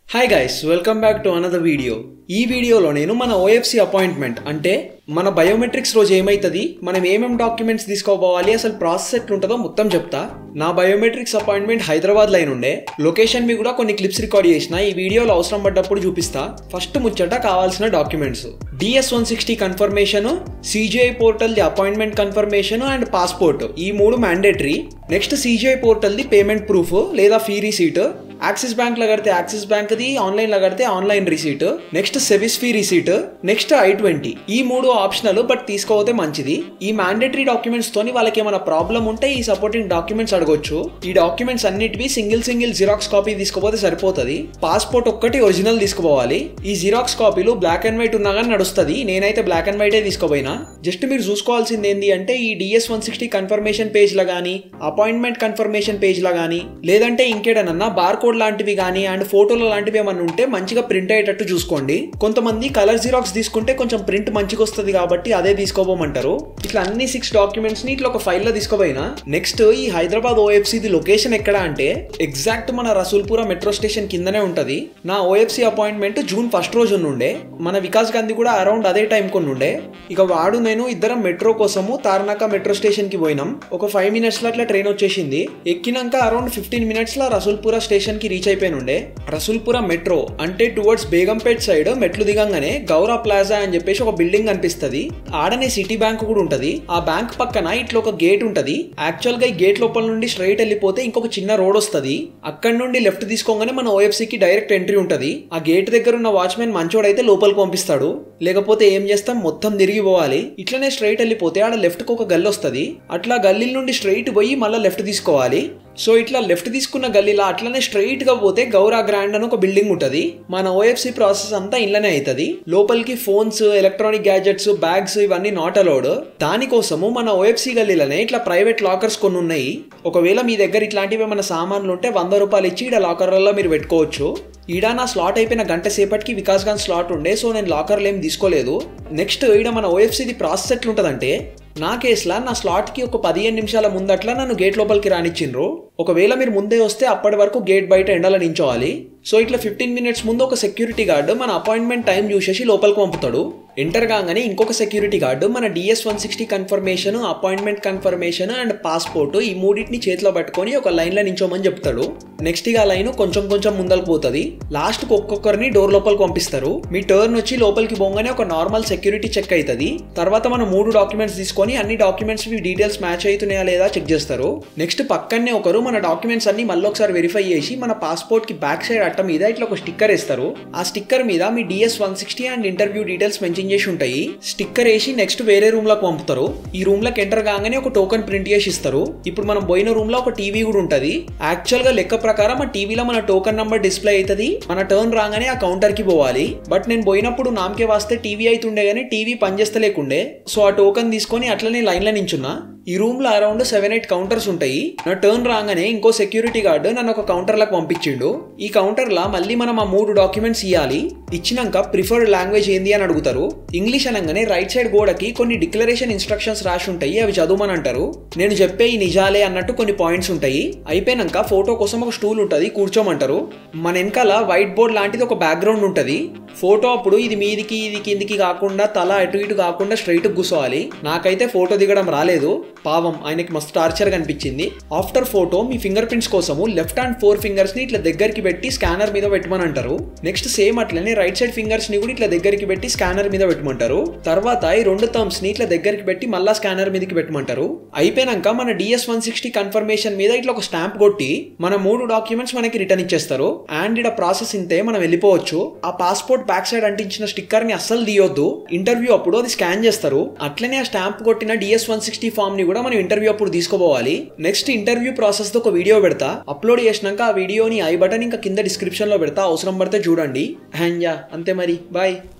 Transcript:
Hi guys, welcome back to another video. ఈ వీడియోలో నేను మన ఓఎఫ్సి అపాయింట్మెంట్ అంటే మన బయోమెట్రిక్స్ రోజు ఏమైతుంది, మనం ఏమేం డాక్యుమెంట్స్ తీసుకోపోవాలి, అసలు ప్రాసెస్ ఎట్లుంటుందో మొత్తం చెప్తా. నా బయోమెట్రిక్స్ అపాయింట్మెంట్ హైదరాబాద్ లైన్ ఉండే లొకేషన్ మీ కూడా కొన్ని క్లిప్స్ రికార్డ్ చేసిన, ఈ వీడియోలో అవసరం పడ్డప్పుడు చూపిస్తా. ఫస్ట్ ముచ్చట కావాల్సిన documents DS-160 confirmation, CGI portal ది అపాయింట్మెంట్ కన్ఫర్మేషన్ అండ్ పాస్పోర్ట్, ఈ మూడు మ్యాండేటరీ. నెక్స్ట్ CGI పోర్టల్ ది పేమెంట్ ప్రూఫ్ లేదా ఫీ రిసీట్, యాక్సిస్ బ్యాంక్ లో కడితే యాక్సిస్ బ్యాంక్ ది, ఆన్లైన్ లో కడితే online receipt, next SEVIS fee receipt, next I-20. ఈ మూడు ఆప్షనల్, బట్ తీసుకోవతే మంచిది. ఈ మ్యాండేటరీ డాక్యుమెంట్స్ తోని వాళ్ళకి ఏమైనా ప్రాబ్లం ఉంటే ఈ సపోర్టింగ్ డాక్యుమెంట్స్ అడగొచ్చు. ఈ డాక్యుమెంట్స్ అన్నిటివి సింగిల్ జిరాక్స్ కాపీ తీసుకోపోతే సరిపోతుంది. పాస్పోర్ట్ ఒక్కటి ఒరిజినల్ తీసుకోవాలి. ఈ జిరాక్స్ కాపీలు బ్లాక్ అండ్ వైట్ ఉన్నా కానీ నడుస్తుంది. నేనైతే బ్లాక్ అండ్ వైటే తీసుకోపోయినా. జస్ట్ మీరు చూసుకోవాల్సింది ఏంటి అంటే ఈ DS-160 కన్ఫర్మేషన్ పేజ్ లా గానీ, అపాయింట్మెంట్ కన్ఫర్మేషన్ పేజ్ లా గానీ, లేదంటే ఇంకేడనన్నా బార్ కోడ్ లాంటివి గానీ అండ్ ఫోటోలు లాంటివి ఏమన్నా ఉంటే మంచిగా ప్రింట్ అయ్యేటట్టు చూసుకోండి. కొంతమంది కలర్ జిరాక్స్ తీసుకుంటే కొంచెం ప్రింట్ మంచిగా వస్తుంది కాబట్టి అదే తీసుకోపోమంటారు. ఇట్లా అన్ని 6 డాక్యుమెంట్స్ ని ఇట్లా ఒక ఫైల్ లో తీసుకోపోయినా. నెక్స్ట్ ఈ హైదరాబాద్ OFC ది లొకేషన్ ఎక్కడ అంటే ఎగ్జాక్ట్ మన రసూల్పుర మెట్రో స్టేషన్ కిందనే ఉంటది. నా OFC అపాయింట్మెంట్ జూన్ 1 రోజు ఉండే, మన వికాస్ గాంధీ కూడా అరౌండ్ అదే టైం కొన్ని ఉండే. ఇక వాడు నేను ఇద్దరం మెట్రో కోసము తార్నాక మెట్రో స్టేషన్ కి పోయినాం. ఒక 5 minutes లో అట్లా ట్రైన్ వచ్చేసింది. ఎక్కినాక అరౌండ్ 15 minutes లో రసూల్పుర స్టేషన్ కి రీచ్ అయిపోయినుండే. రసూల్పుర మెట్రో అంటే టువర్డ్స్ బేగంపేట్ సైడ్ మెట్లు దిగంగానే గౌరా ప్లాజా అని చెప్పేసి ఒక బిల్డింగ్ కనిపిస్తుంది. ఆడనే సిటీ బ్యాంక్ కూడా ఉంటది. ఆ బ్యాంక్ పక్కన ఇట్లా ఒక గేట్ ఉంటది. యాక్చువల్ గా ఈ గేట్ లోపల నుండి స్ట్రైట్ వెళ్ళిపోతే ఇంకొక చిన్న రోడ్ వస్తుంది. అక్కడ నుండి లెఫ్ట్ తీసుకోగానే మన OFC కి డైరెక్ట్ ఎంట్రీ ఉంటది. ఆ గేట్ దగ్గర ఉన్న వాచ్మెన్ మంచోడైతే లోపలికి పంపిస్తాడు, లేకపోతే ఏం చేస్తాం మొత్తం తిరిగి పోవాలి. ఇట్లనే స్ట్రైట్ వెళ్ళిపోతే ఆడ లెఫ్ట్ కు ఒక గల్లీ వస్తుంది. అట్లా గల్లీ నుండి స్ట్రైట్ పోయి మళ్ళీ లెఫ్ట్ తీసుకోవాలి. సో ఇట్లా లెఫ్ట్ తీసుకున్న గల్లీలా అట్లనే స్ట్రైట్ గా పోతే గౌరా గ్రాండ్ అని ఒక బిల్డింగ్ ఉంటది. మన OFC ప్రాసెస్ అంతా ఇళ్ళనే అవుతుంది. లోపలికి ఫోన్స్, ఎలక్ట్రానిక్ గ్యాజెట్స్, బ్యాగ్స్ ఇవన్నీ నాట్ అలౌడ్. దానికోసము మన OFC గల్లీలోనే ఇట్లా ప్రైవేట్ లాకర్స్ కొన్ని ఉన్నాయి. ఒకవేళ మీ దగ్గర ఇట్లాంటివి ఏమైనా సామాన్లు ఉంటే 100 రూపాయలు ఇచ్చి ఈడ లాకర్లలో మీరు పెట్టుకోవచ్చు. ఈడ నా స్లాట్ అయిపోయిన గంట సేపటికి వికాస్ గాన్ స్లాట్ ఉండే, సో నేను లాకర్లు ఏం తీసుకోలేదు. నెక్స్ట్ ఈడ మన OFC ది ప్రాసెస్ ఎట్లుంటదంటే, నా కేసులా నా స్లాట్కి ఒక 15 నిమిషాల ముందట్లా నన్ను గేట్ లోపలికి రానిచ్చిండ్రు. ఒకవేళ మీరు ముందే వస్తే అప్పటి వరకు గేట్ బయట ఎండలో నించోవాలి. సో ఇట్లా 15 minutes ముందు ఒక సెక్యూరిటీ గార్డు మన అపాయింట్మెంట్ టైం చూసేసి లోపలికి పంపుతాడు. ఎంటర్ కాగానే ఇంకొక సెక్యూరిటీ గార్డు మన DS-160 confirmation, appointment confirmation and passport ఈ మూడింటిని చేతిలో పట్టుకొని ఒక లైన్లో నించోమని చెప్తాడు. నెక్స్ట్ ఇక లైన్ కొంచెం ముందరకు పోతుంది. లాస్ట్కి ఒక్కొక్కరిని డోర్ లోపలికి పంపిస్తారు. మీ టర్న్ వచ్చి లోపలికి పోగానే ఒక నార్మల్ సెక్యూరిటీ చెక్ అవుతుంది. తర్వాత మనం 3 డాక్యుమెంట్స్ తీసుకొని అన్ని డాక్యుమెంట్స్ డీటెయిల్స్ మ్యాచ్ అవుతున్నాయా లేదా చెక్ చేస్తారు. నెక్స్ట్ పక్కనే ఒకరు మన డాక్యుమెంట్స్ అన్ని మళ్ళీ ఒకసారి వెరిఫై చేసి మన పాస్పోర్ట్ కి బ్యాక్ సైడ్ అట్ట మీద ఇట్లా ఒక స్టిక్కర్ వేస్తారు. ఆ స్టిక్కర్ మీద మీ DS-160 and interview details mention చేసి ఉంటాయి. స్టిక్కర్ వేసి నెక్స్ట్ వేరే రూమ్ లోకి పంపుతారు. ఈ రూమ్ లోకి ఎంటర్ కాగానే ఒక టోకెన్ ప్రింట్ చేసి ఇస్తారు. ఇప్పుడు మనం పోయిన రూమ్ లో ఒక టీవీ కూడా ఉంటది. యాక్చువల్ గా లెక్క ప్రకారం ఆ టీవీలో మన టోకెన్ నంబర్ డిస్ప్లే అవుతుంది. మన టర్న్ రాగానే ఆ కౌంటర్ కి పోవాలి. బట్ నేను పోయినప్పుడు నామకే వాస్తే టీవీ అవుతుండే గానీ టీవీ పనిచేస్తలేకుండే. సో ఆ టోకెన్ తీసుకొని అట్లనే లైన్ లో నించున్నా. ఈ రూమ్ లో అరౌండ్ 7-8 కౌంటర్స్ ఉంటాయి. నా టర్న్ రాగానే ఇంకో సెక్యూరిటీ గార్డు నన్ను ఒక కౌంటర్ లకు పంపించిండు. ఈ కౌంటర్ లా మళ్ళీ మనం ఆ 3 డాక్యుమెంట్స్ ఇవ్వాలి. ఇచ్చినాక ప్రిఫర్డ్ లాంగ్వేజ్ ఏంది అని అడుగుతారు. ఇంగ్లీష్ అనగానే రైట్ సైడ్ గోడకి కొన్ని డిక్లరేషన్ ఇన్స్ట్రక్షన్స్ రాసి ఉంటాయి, అవి చదువుమని అంటారు. నేను చెప్పే ఈ నిజాలే అన్నట్టు కొన్ని పాయింట్స్ ఉంటాయి. అయిపోయినాక ఫోటో కోసం ఒక స్టూల్ ఉంటది, కూర్చోమంటారు. మన వెనకాల వైట్ బోర్డ్ లాంటిది ఒక బ్యాక్గ్రౌండ్ ఉంటది. ఫోటో అప్పుడు ఇది మీదికి ఇది కిందికి కాకుండా తల అటు ఇటు కాకుండా స్ట్రైట్ కూర్చోవాలి. నాకైతే ఫోటో దిగడం రాలేదు, పావం ఆయనకి మస్తు టార్చర్ కనిపించింది. ఆఫ్టర్ ఫోటో మీ ఫింగర్ ప్రింట్స్ కోసము లెఫ్ట్ హ్యాండ్ 4 fingers ని ఇట్లా దగ్గరికి పెట్టి స్కానర్ మీద పెట్టమని అంటారు. నెక్స్ట్ సేమ్ అట్లనే రైట్ సైడ్ ఫింగర్స్ ని కూడా ఇట్లా దగ్గరికి పెట్టి స్కానర్ మీద పెట్టమంటారు. తర్వాత ఈ 2 thumbs ని ఇట్లా దగ్గరికి పెట్టి మళ్ళా స్కానర్ మీదకి పెట్టమంటారు. అయిపోయినాక మన DS-160 కన్ఫర్మేషన్ మీద ఇట్లా ఒక స్టాంప్ కొట్టి మన 3 డాక్యుమెంట్స్ మనకి రిటర్న్ ఇచ్చేస్తారు. అండ్ ఇక్కడ ప్రాసెస్ ఇంతే, మనం వెళ్ళిపోవచ్చు. ఆ పాస్పోర్ట్ బ్యాక్ సైడ్ అంటించిన స్టిక్కర్ ని అస్సలు తీయొద్దు. ఇంటర్వ్యూ అప్పుడు అది స్కాన్ చేస్తారు. అట్లనే ఆ స్టాంప్ కొట్టిన DS-160 ఫామ్ ని కూడా మనం ఇంటర్వ్యూ అప్పుడు తీసుకోపోవాలి. నెక్స్ట్ ఇంటర్వ్యూ ప్రాసెస్ తో ఒక వీడియో పెడతా. అప్లోడ్ చేసినాక ఆ వీడియోని ఐ బటన్ ఇంకా కింద డిస్క్రిప్షన్ లో పెడతా, అవసరం పడితే చూడండి. అండ్ అంతే మరి, బాయ్.